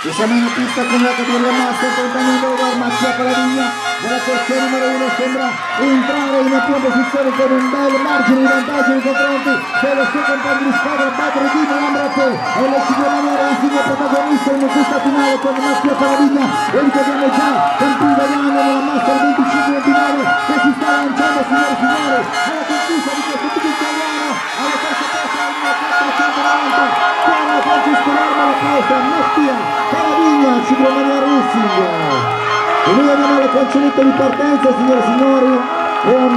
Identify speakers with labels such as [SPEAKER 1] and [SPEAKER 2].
[SPEAKER 1] Siamo in pista con la categoria master, tentando Mattia Palavigna, nella corsia numero 1 sembra entrare in prima posizione con un bel margine di vantaggio nei confronti dello suo compagno di squadra Badr Dino Lambrate, e la Ciglia Racing è protagonista in questa finale con Mattia Palavigna, e ricordiamo già campione italiano nella master 25-29 che si sta lanciando, signore e signori, alla conquista di questo tipo italiano, alla terza posta del 490, con Francesco Norma la posta, Mattia Palavigna, Ciglia Racing. E noi abbiamo la canzonetta di partenza, signore e signori,